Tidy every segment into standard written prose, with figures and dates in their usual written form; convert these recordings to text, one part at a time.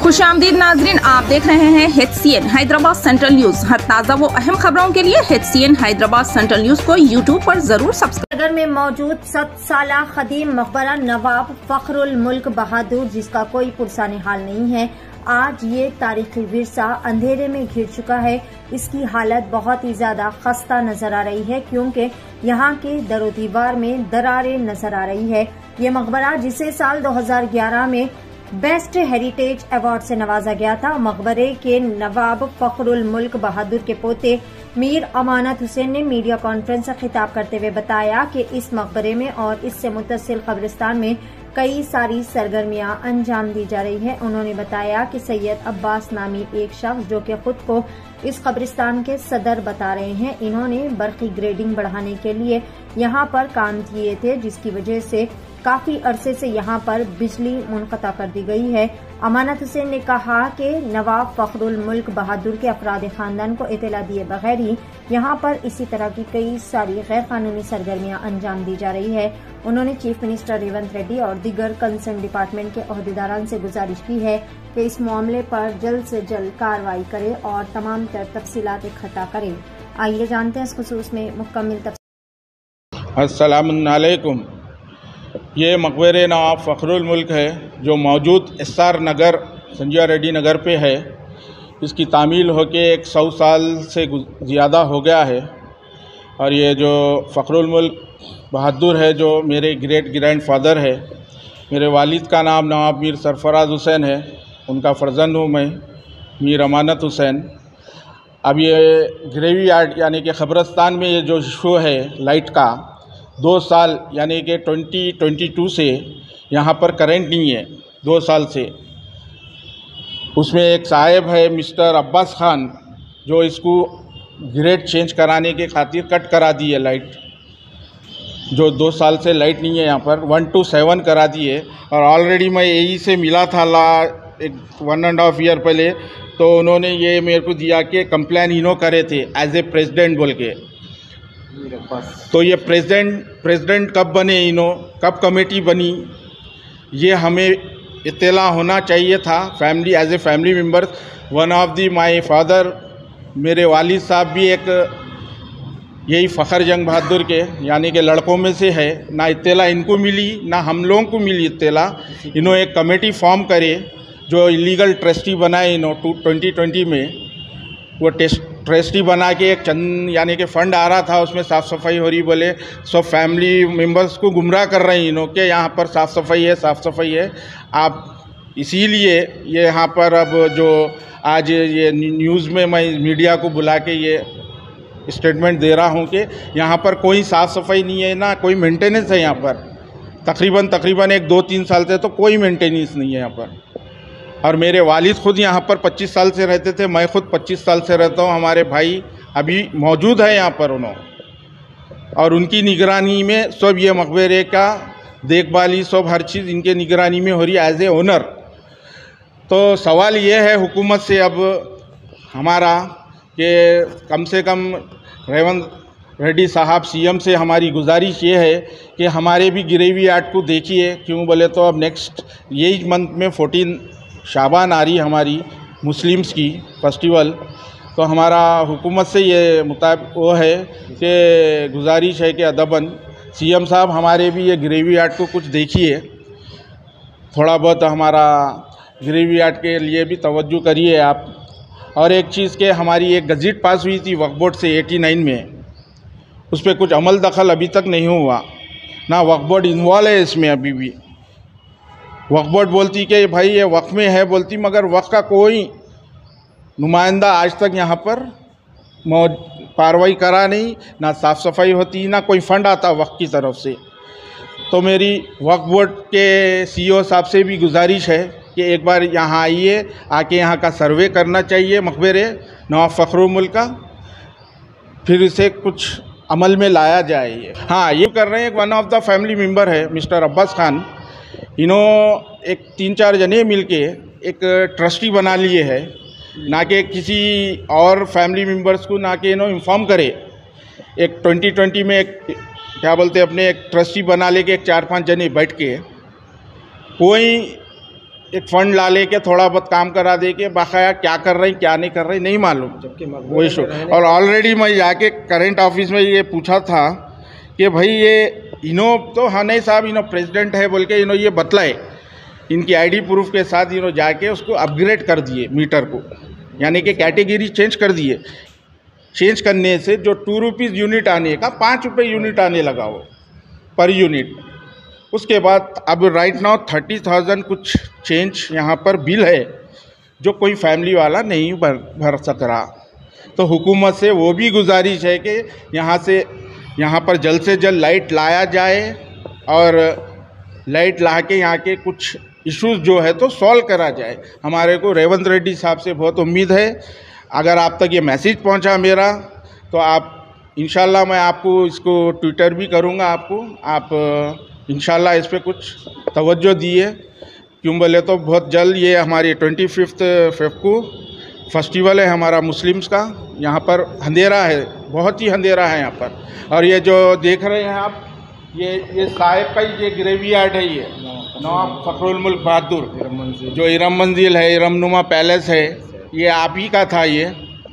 खुशामदीद नाजरीन, आप देख रहे हैं HCN हैदराबाद सेंट्रल न्यूज। हर ताज़ा वो अहम खबरों के लिए HCN हैदराबाद सेंट्रल न्यूज को यूट्यूब पर जरूर सब्सक्राइब। नगर में मौजूद 7 साला खदीम मकबरा नवाब फखरुल मुल्क बहादुर, जिसका कोई पुरसानी हाल नहीं है, आज ये तारीखी विरसा अंधेरे में घिर चुका है। इसकी हालत बहुत ही ज्यादा खस्ता नजर आ रही है, क्योंकि यहाँ के दरो दीवार में दरारें नजर आ रही है। ये मकबरा, जिसे साल 2011 में बेस्ट हेरिटेज अवार्ड से नवाजा गया था, मकबरे के नवाब फखरुल मुल्क बहादुर के पोते मीर अमानत हुसैन ने मीडिया कॉन्फ्रेंस से खिताब करते हुए बताया कि इस मकबरे में और इससे मुत्तसिल कब्रिस्तान में कई सारी सरगर्मियां अंजाम दी जा रही है। उन्होंने बताया कि सैयद अब्बास नामी एक शख्स, जो कि खुद को इस कब्रिस्तान के सदर बता रहे हैं, इन्होंने बर्की ग्रेडिंग बढ़ाने के लिए यहाँ पर काम किए थे, जिसकी वजह से काफी अरसे से यहाँ पर बिजली मुनक़ता कर दी गई है। अमानत हुसैन ने कहा कि नवाब फखरुल मुल्क बहादुर के अफराद खानदान को इतला दिए बगैर ही यहाँ पर इसी तरह की कई सारी गैर कानूनी सरगर्मियां अंजाम दी जा रही है। उन्होंने चीफ मिनिस्टर रेवंत रेड्डी और दीगर कंसर्न डिपार्टमेंट के अहदेदारान से गुजारिश की है कि इस मामले पर जल्द से जल्द कार्रवाई करे और तमाम तफसीलात इकट्ठा करे। आइए जानते हैं इस खुसूस में मुकम्मल तफसील। अस्सलाम वालेकुम। ये मकबरे नवाब फखरुल मुल्क है, जो मौजूद SR नगर संजय रेड्डी नगर पे है। इसकी तामील होके 100 साल से ज़्यादा हो गया है। और ये जो फखरुल मुल्क बहादुर है, जो मेरे ग्रेट ग्रैंडफादर है, मेरे वालिद का नाम नवाब मीर सरफराज हुसैन है, उनका फर्जंद हूँ मैं, मीर अमानत हुसैन। अब ये ग्रेवी यार्ड यानी कि ख़बरस्तान में ये जो इशू है लाइट का, 2 साल यानी कि 2022 से यहाँ पर करंट नहीं है, 2 साल से। उसमें एक साहब है मिस्टर अब्बास खान, जो इसको ग्रेड चेंज कराने के खातिर कट करा दी है लाइट, जो 2 साल से लाइट नहीं है यहाँ पर, 1 to 7 करा दी है। और ऑलरेडी मैं यही से मिला था 1.5 ईयर पहले, तो उन्होंने ये मेरे को दिया कि कंप्लेन इनो करे थे एज ए प्रेसिडेंट बोल के। तो ये प्रेसिडेंट कब बने, इनो कब कमेटी बनी, ये हमें इत्तला होना चाहिए था। Family as a family member, one of the my father, मेरे वालिद साहब भी एक यही फ़खर जंग बहादुर के यानी कि लड़कों में से है। ना इत्तला इनको मिली, ना हम लोगों को मिली इत्तला। इन्होंने एक कमेटी फॉर्म करे, जो इलीगल ट्रस्टी बनाए इन्हों 2020 में। वो ट्रस्टी बना के एक चंद यानी कि फ़ंड आ रहा था, उसमें साफ़ सफाई हो रही, बोले सब फैमिली मेम्बर्स को गुमराह कर रहे हैं इन्हों के यहाँ पर साफ़ सफाई है, साफ़ सफाई है। आप इसीलिए ये यहाँ पर अब जो आज ये न्यूज़ में मैं मीडिया को बुला के ये स्टेटमेंट दे रहा हूँ कि यहाँ पर कोई साफ़ सफाई नहीं है, ना कोई मेंटेनेंस है यहाँ पर। तकरीबन 1-2-3 साल से तो कोई मेंटेनेंस नहीं है यहाँ पर। और मेरे वालिद खुद यहाँ पर 25 साल से रहते थे, मैं खुद 25 साल से रहता हूँ। हमारे भाई अभी मौजूद है यहाँ पर उन्होंने, और उनकी निगरानी में सब ये मकबरे का देखभाली, सब हर चीज़ इनके निगरानी में हो रही है एज ए ओनर। तो सवाल ये है हुकूमत से अब हमारा कि कम से कम रेवंत रेड्डी साहब CM से हमारी गुजारिश ये है कि हमारे भी ग्रेवी यार्ड को देखिए। क्यों बोले तो अब नेक्स्ट यही मंथ में 14 शाबान आ रही हमारी मुस्लिम्स की फेस्टिवल। तो हमारा हुकूमत से ये मुताबिक वो है कि गुजारिश है कि अदबन CM साहब हमारे भी ये ग्रेवी यार्ड को कुछ देखिए, थोड़ा बहुत हमारा ग्रेवी यार्ड के लिए भी तवज्जो करिए आप। और एक चीज़ के हमारी एक गज़ेट पास हुई थी वक्फ बोर्ड से 89 में, उस पर कुछ अमल दखल अभी तक नहीं हुआ, ना वक्फ बोर्ड इन्वॉल्व है इसमें अभी भी। वक्फ बोर्ड बोलती कि भाई ये वक्फ में है बोलती, मगर वक्फ का कोई नुमाइंदा आज तक यहाँ पर कार्रवाई करा नहीं, ना साफ़ सफाई होती, ना कोई फ़ंड आता वक्फ की तरफ से। तो मेरी वक्फ बोर्ड के CEO साहब से भी गुजारिश है कि एक बार यहाँ आइए, आके यहाँ का सर्वे करना चाहिए मकबरे नवाब फखरुल मुल्क का, फिर इसे कुछ अमल में लाया जाए। हाँ, ये कर रहे हैं। One of the family member है मिस्टर अब्बास खान, इन्हों एक 3-4 जने मिलके एक ट्रस्टी बना लिए है, ना कि किसी और फैमिली मेम्बर्स को ना कि इन्हों इन्फॉर्म करे। एक 2020 में एक क्या बोलते अपने एक ट्रस्टी बना लेके एक 4-5 जने बैठ के कोई एक फ़ंड ला लेके थोड़ा बहुत काम करा दे के बाकाया क्या कर रहे हैं क्या नहीं कर रहे हैं नहीं मालूम। वही शो और ऑलरेडी मैं जाके करंट ऑफिस में ये पूछा था कि भाई ये इनो तो हाँ नहीं साहब इनो प्रेसिडेंट है बोल के इनो ये बतलाए, इनकी आईडी प्रूफ के साथ इनो जाके उसको अपग्रेड कर दिए मीटर को, यानी कि कैटेगरी चेंज कर दिए। चेंज करने से जो 2 रुपीज़ यूनिट आने का 5 रुपये यूनिट आने लगा वो पर यूनिट। उसके बाद अब राइट नाउ 30,000 कुछ चेंज यहाँ पर बिल है जो कोई फैमिली वाला नहीं भर सक रहा। तो हुकूमत से वो भी गुजारिश है कि यहाँ पर जल्द से जल्द लाइट लाया जाए और लाइट ला के यहाँ के कुछ इश्यूज़ जो है तो सॉल्व करा जाए। हमारे को रेवंत रेड्डी साहब से बहुत उम्मीद है। अगर आप तक ये मैसेज पहुँचा मेरा तो आप इंशाल्लाह मैं आपको इसको ट्विटर भी करूँगा आपको, आप इंशाल्लाह इस पर कुछ तवज्जो दिए। क्यों बोले तो बहुत जल्द ये हमारी 25 फेब को फेस्टिवल है हमारा मुस्लिम्स का। यहाँ पर अंधेरा है, बहुत ही अंधेरा है यहाँ पर। और ये जो देख रहे हैं आप ये साहिब का ये ग्रेवी यार्ड है, ये नवाब फखरुल मुल्क बहादुर जो इरम मंजिल है, इरमनुमा पैलेस है, ये आप ही का था। ये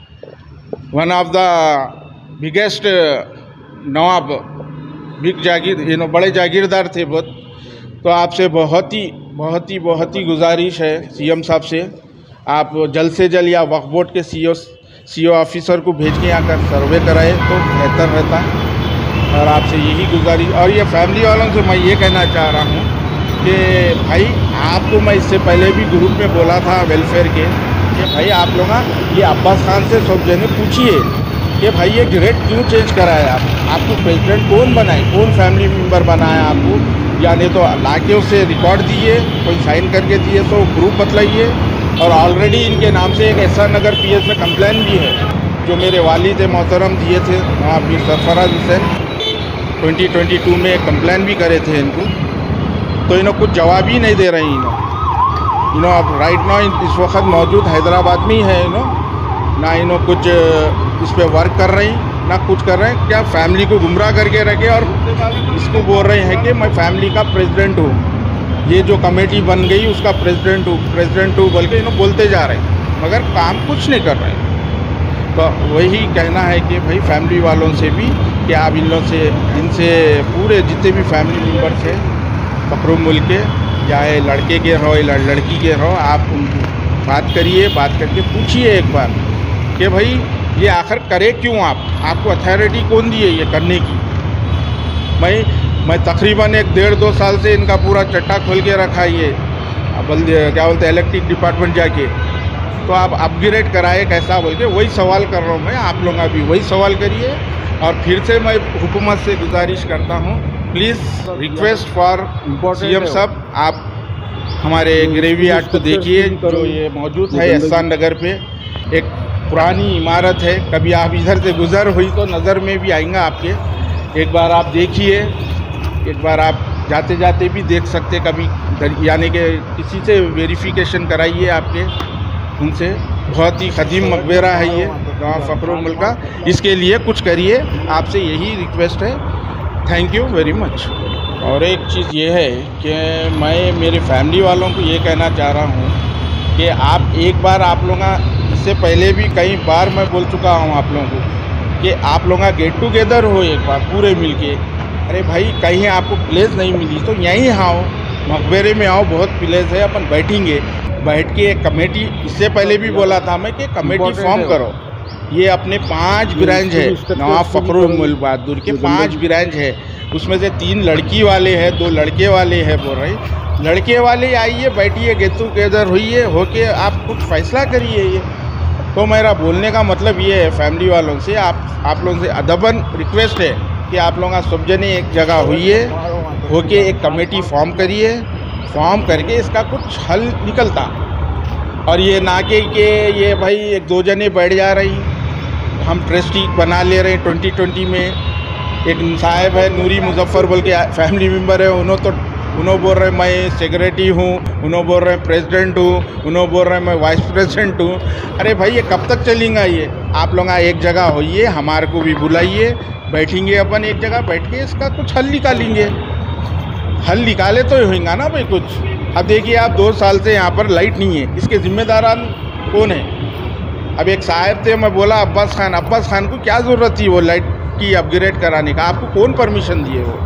वन ऑफ द बिगेस्ट नवाब बिग जागीर बड़े जागीरदार थे बहुत। तो आपसे बहुत ही गुजारिश है सीएम साहब से, आप जल्द से जल्द या वक्फ बोर्ड के सीओ ऑफिसर को भेज के यहाँ कर सर्वे कराए तो बेहतर रहता है। और आपसे यही गुजारिश, और ये फैमिली वालों से मैं ये कहना चाह रहा हूँ कि भाई आपको मैं इससे पहले भी ग्रुप में बोला था वेलफेयर के कि भाई आप लोग ये अब्बास खान से सब जने पूछिए कि भाई ये ग्रेड क्यों चेंज कराया, आपको प्रेसिडेंट कौन बनाए, कौन फैमिली मेम्बर बनाया आपको, यानी तो ला के उससे रिकॉर्ड दिए, कोई साइन करके दिए तो प्रूफ बतलाइए। और ऑलरेडी इनके नाम से एक एसआर नगर पीएस में कंप्लेन भी है जो मेरे वालिद मोहतरम दिए थे वहाँ भी सरफराज हुसैन 2022 में कंप्लेन भी करे थे इनको। तो इन्हों कुछ जवाब ही नहीं दे रहे हैं। इन्हों अब राइट नाउ इस वक्त मौजूद हैदराबाद में ही है। ना इन्हों कुछ इस पर वर्क कर रही ना कुछ कर रहे हैं। क्या फैमिली को गुमराह करके रखे और इसको बोल रहे हैं कि मैं फैमिली का प्रेसिडेंट हूँ, ये जो कमेटी बन गई उसका प्रेसिडेंट हूँ बोल के इन्हों बोलते जा रहे हैं मगर काम कुछ नहीं कर रहे हैं। तो वही कहना है कि भाई फैमिली वालों से भी कि आप इनसे पूरे जितने भी फैमिली मेम्बर्स हैं फखरुल मुल्क के, चाहे लड़के के रहो या लड़की के रहो, आप बात करिए, बात करके पूछिए एक बार कि भाई ये आखिर करे क्यों, आपको अथॉरिटी कौन दी है ये करने की। मैं तकरीबन 1-1.5-2 साल से इनका पूरा चट्टा खोल के रखा ये क्या बोलते हैं इलेक्ट्रिक डिपार्टमेंट जाके, तो आप अपग्रेड कराए कैसा बोल के वही सवाल कर रहा हूँ मैं। आप लोग अभी वही सवाल करिए। और फिर से मैं हुकूमत से गुजारिश करता हूँ, प्लीज़ रिक्वेस्ट फॉर सीएम साहब, आप हमारे ग्रेवी यार्ड को देखिए जो ये मौजूद है एहसान नगर पे। एक पुरानी इमारत है, कभी आप इधर से गुजर हुई तो नज़र में भी आएंगा आपके। एक बार आप देखिए, एक बार आप जाते जाते भी देख सकते कभी, यानी कि किसी से वेरिफिकेशन कराइए आपके उनसे। बहुत ही क़दीम मकबरा है ये नवाब फखरुल मुल्क का, इसके लिए कुछ करिए, आपसे यही रिक्वेस्ट है। Thank you very much. और एक चीज़ ये है कि मैं मेरे फैमिली वालों को ये कहना चाह रहा हूँ कि आप एक बार, आप लोग इससे पहले भी कई बार मैं बोल चुका हूँ आप लोगों को कि आप लोग गेट टुगेदर हो एक बार पूरे मिल के। अरे भाई कहीं आपको प्लेस नहीं मिली तो यहीं आओ, मकबरे में आओ, बहुत प्लेस है, अपन बैठेंगे, बैठ के एक कमेटी, इससे पहले भी बोला था मैं कि कमेटी फॉर्म करो। ये अपने 5 ब्रांच है नवाब फखरुल मुल्क बहादुर के, 5 ब्रांच है, उसमें से 3 लड़की वाले हैं, 2 लड़के वाले हैं बोल रहे। लड़के वाले आइए, बैठिए, गेट टुगेदर होइए, होके आप कुछ फैसला करिए। ये तो मेरा बोलने का मतलब ये है फैमिली वालों से, आप लोगों से अदबन रिक्वेस्ट है कि आप लोग सब जने एक जगह हुइए, होके एक कमेटी फॉर्म करिए, फॉर्म करके इसका कुछ हल निकलता। और ये ना कि ये भाई 1-2 जने बैठ जा रही, हम ट्रस्टी बना ले रहे हैं 2020 में। एक साहब है नूरी मुजफ्फर बोल के फैमिली मेम्बर है, उन्होंने बोल रहे मैं सेक्रेटरी हूँ, उन्होंने बोल रहे प्रेसिडेंट हूँ, उन्होंने बोल रहे मैं वाइस प्रेसिडेंट हूँ। अरे भाई ये कब तक चलेगा ये? आप लोग एक जगह होइए, हमारे को भी बुलाइए, बैठेंगे अपन एक जगह बैठ के इसका कुछ हल निकालेंगे। हल निकाले तो होगा ना भाई कुछ। अब देखिए आप 2 साल से यहाँ पर लाइट नहीं है, इसके जिम्मेदार कौन है? अब एक साहब थे, मैं बोला अब्बास खान को क्या ज़रूरत थी वो लाइट की अपग्रेड कराने का? आपको कौन परमिशन दिए? वो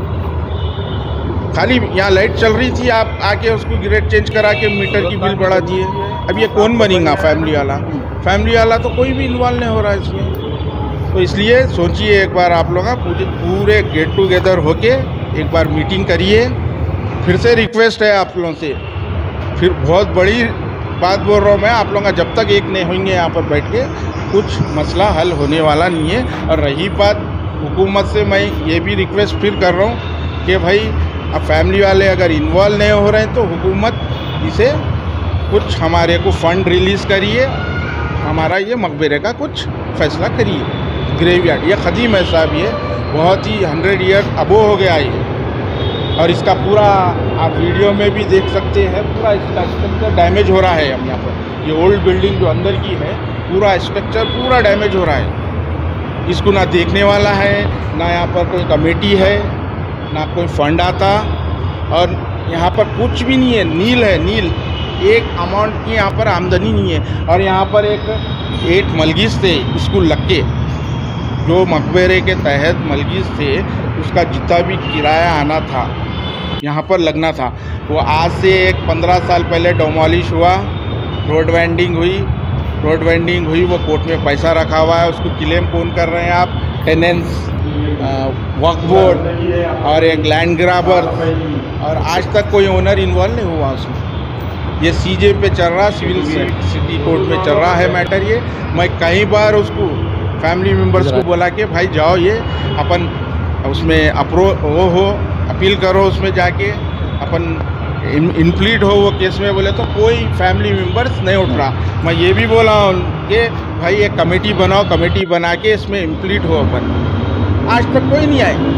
खाली यहाँ लाइट चल रही थी, आप आके उसको ग्रेड चेंज करा के मीटर की बिल बढ़ा दिए। अब ये कौन बनेगा फैमिली वाला? तो कोई भी इन्वॉल्व नहीं हो रहा है इसमें। तो इसलिए सोचिए एक बार आप लोग पूरे गेट टुगेदर होके एक बार मीटिंग करिए। फिर से रिक्वेस्ट है आप लोगों से, फिर बहुत बड़ी बात बोल रहा हूँ मैं, आप लोग जब तक एक नहीं होंगे यहाँ पर बैठ के कुछ मसला हल होने वाला नहीं है। और रही बात हुकूमत से, मैं ये भी रिक्वेस्ट फिर कर रहा हूँ कि भाई अब फैमिली वाले अगर इन्वॉल्व नहीं हो रहे हैं तो हुकूमत इसे कुछ हमारे को फंड रिलीज़ करिए, हमारा ये मकबरे का कुछ फैसला करिए। ग्रेवयार्ड ये ख़दीम है साहब, ये बहुत ही 100 ईयर अबो हो गया ये। और इसका पूरा आप वीडियो में भी देख सकते हैं, पूरा इसका स्ट्रक्चर डैमेज हो रहा है। हम यहाँ पर ये ओल्ड बिल्डिंग जो अंदर की है, पूरा स्ट्रक्चर पूरा डैमेज हो रहा है। इसको ना देखने वाला है, ना यहाँ पर कोई कमेटी है, ना कोई फंड आता, और यहाँ पर कुछ भी नहीं है, नील है, नील। एक अमाउंट की यहाँ पर आमदनी नहीं है। और यहाँ पर एक 8 मलगिस थे स्कूल लग के, जो मकबरे के तहत मलगिस थे, उसका जितना भी किराया आना था यहाँ पर लगना था, वो आज से एक 15 साल पहले डोमोलिश हुआ, रोड वेंडिंग हुई, वो कोर्ट में पैसा रखा हुआ है। उसको क्लेम कौन कर रहे हैं आप? टेनेंट्स, वक्फ बोर्ड और एक लैंड ग्राबर, और आज तक कोई ओनर इन्वॉल्व नहीं हुआ उसमें। ये सीजे पे चल रहा, सिविल सिटी कोर्ट में चल रहा है मैटर ये। मैं कई बार उसको फैमिली मेम्बर्स को बोला कि भाई जाओ, ये अपन उसमें अपील करो, उसमें जाके अपन इनप्लीड हो वो केस में। बोले तो कोई फैमिली मेम्बर्स नहीं उठ रहा। मैं ये भी बोला कि भाई एक कमेटी बनाओ, कमेटी बना के इसमें इनप्लीड हो अपन। आज तक कोई नहीं आए।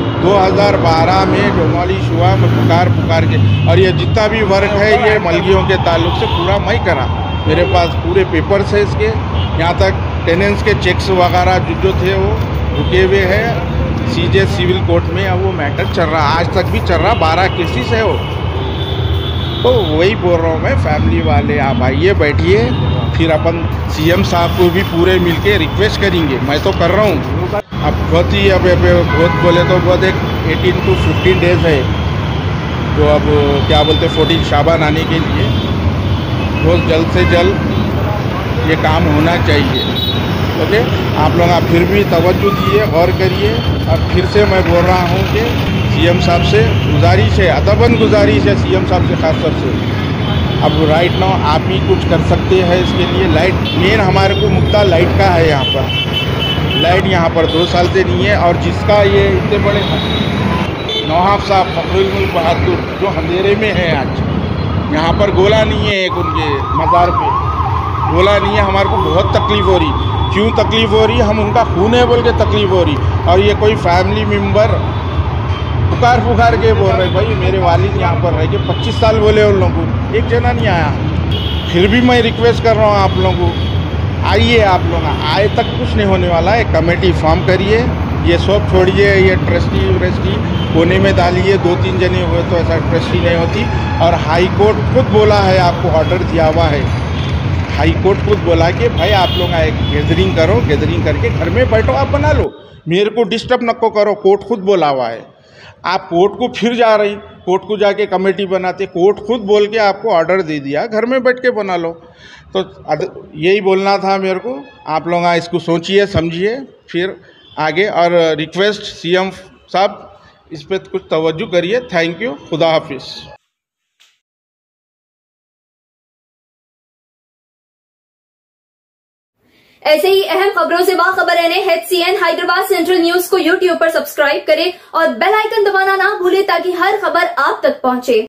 2012 में डोमोलिश हुआ, मैं पुकार के, और ये जितना भी वर्क है ये मलगियों के ताल्लुक से पूरा मैं करा। मेरे पास पूरे पेपर्स है इसके, यहाँ तक टेनेंट्स के चेक्स वगैरह जो थे वो रुके हुए हैं सीजे सिविल कोर्ट में। अब वो मैटर चल रहा, आज तक भी चल रहा, 12 केसेस है वो। तो वही बोल रहा हूँ मैं, फैमिली वाले आप आइए, बैठिए, फिर अपन सीएम साहब को भी पूरे मिलके रिक्वेस्ट करेंगे। मैं तो कर रहा हूँ, अब बहुत ही अब बहुत बोले तो बहुत एक 18 to 15 डेज़ है, तो अब क्या बोलते 14 शाबान आने के लिए बहुत जल्द से जल्द ये काम होना चाहिए। ओके, आप लोग फिर भी तवज्जो दिए, गौर करिए। और फिर से मैं बोल रहा हूँ कि सीएम साहब से गुजारिश है, अदबन गुजारिश है सीएम साहब से खास तौर से, अब राइट नाउ आप ही कुछ कर सकते हैं इसके लिए। लाइट मेन हमारे को मुद्दा लाइट का है। यहाँ पर लाइट यहाँ पर 2 साल से नहीं है। और जिसका ये इतने बड़े नवाब साहब फखरुल मुल्क बहादुर जो अंधेरे में है आज, यहाँ पर गोला नहीं है, एक उनके मज़ार पे गोला नहीं है। हमारे को बहुत तकलीफ़ हो रही। क्यों तकलीफ़ हो रही? हम उनका खून है बोल के तकलीफ़ हो रही। और ये कोई फैमिली मेम्बर पुकार के बोल रहे भाई मेरे वालिद यहाँ पर रह के 25 साल बोले उन लोगों को, एक जना नहीं आया। फिर भी मैं रिक्वेस्ट कर रहा हूँ आप लोगों को, आइए, आप लोग आए तक कुछ नहीं होने वाला है। कमेटी फॉर्म करिए, ये सब छोड़िए, ये ट्रस्टी कोने में डालिए। 2-3 जने हुए तो ऐसा ट्रस्टी नहीं होती। और हाई कोर्ट खुद बोला है, आपको ऑर्डर दिया हुआ है, हाई कोर्ट खुद बोला कि भाई आप लोग एक गैदरिंग करो, गैदरिंग करके घर में बैठो, आप बना लो, मेरे को डिस्टर्ब नको करो। कोर्ट खुद बोला हुआ है। आप कोर्ट को फिर जा रही, कोर्ट को जाके कमेटी बनाते, कोर्ट खुद बोल के आपको ऑर्डर दे दिया, घर में बैठ के बना लो। तो यही बोलना था मेरे को। आप लोग इसको सोचिए, समझिए, फिर आगे। और रिक्वेस्ट सीएम साहब इस पर कुछ तवज्जो करिए। थैंक यू, खुदा हाफिज़। ऐसे ही अहम खबरों से बाखबर रहने HCN हैदराबाद सेंट्रल न्यूज को YouTube पर सब्सक्राइब करें और बेल आइकन दबाना ना भूलें ताकि हर खबर आप तक पहुंचे।